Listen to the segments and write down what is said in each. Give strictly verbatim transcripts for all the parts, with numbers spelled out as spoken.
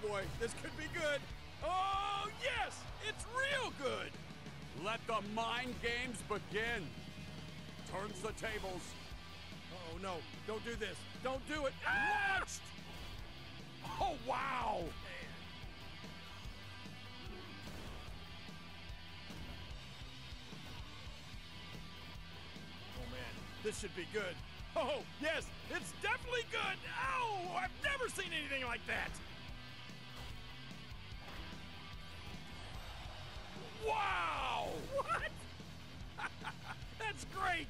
boy, this could be good. Oh, yes, it's real good. Let the mind games begin. Turns the tables. Oh, no, don't do this. Don't do it. Ah! Launched! Oh, wow! Man. Oh, man, this should be good. Oh, yes, it's definitely good. Oh, I've never seen anything like that. Wow! What? That's great.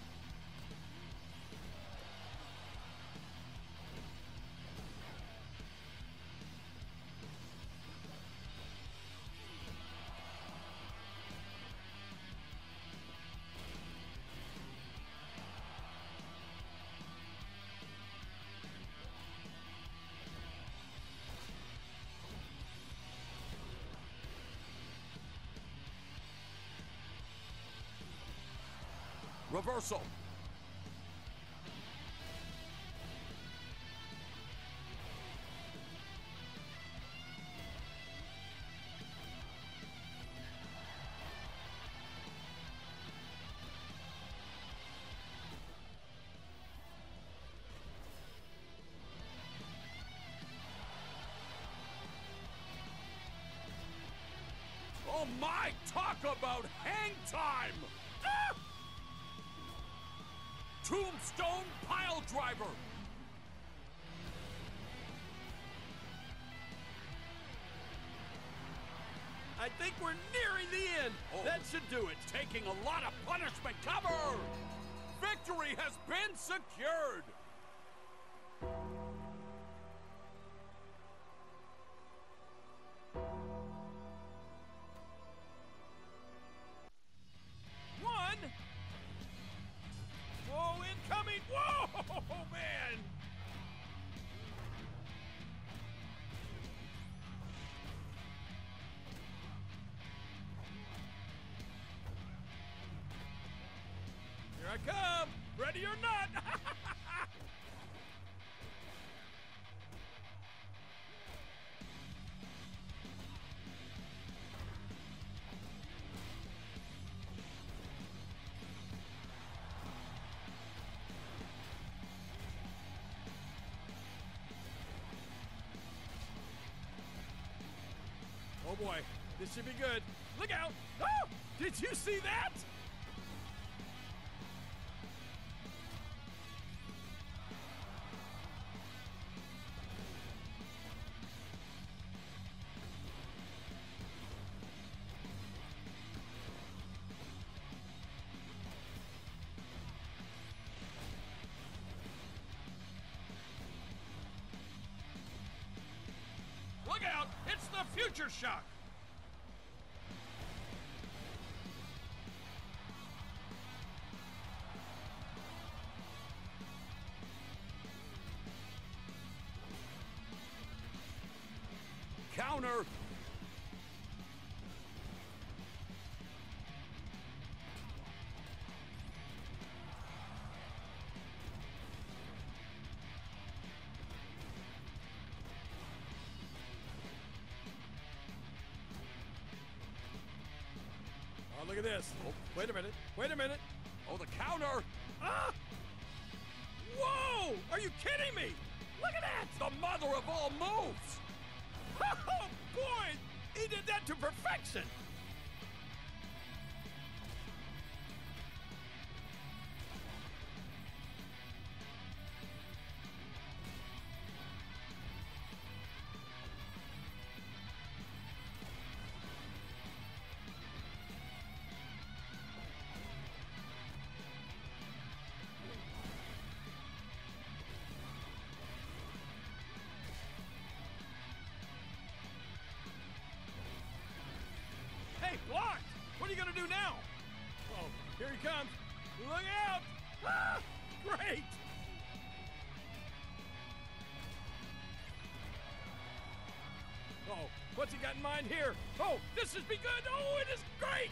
Reversal. Oh my, talk about hang time! Ah! Tombstone pile driver! I think we're nearing the end. Oh, that should do it. Taking a lot of punishment. Cover! Victory has been secured! One. Whoa, incoming! Whoa, man! Here I come! Ready or not! Oh boy, this should be good. Look out! Oh! Did you see that? Look out! It's the Future Shock! Counter! Oh, look at this. Oh, wait a minute. Wait a minute. Oh, the counter! Ah! Whoa! Are you kidding me? Look at that! The mother of all moves! Oh, boy! He did that to perfection! Hey, blocked! What are you gonna do now? Oh, here he comes. Look out! Ah! Great! Oh, what's he got in mind here? Oh, this has begun! Oh, it is great!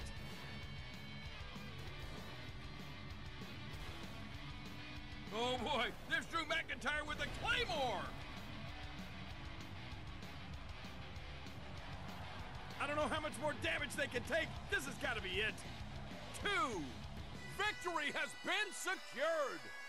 Oh boy, there's Drew McIntyre with a Claymore! I don't know how much more damage they can take. This has got to be it. Two. Victory has been secured.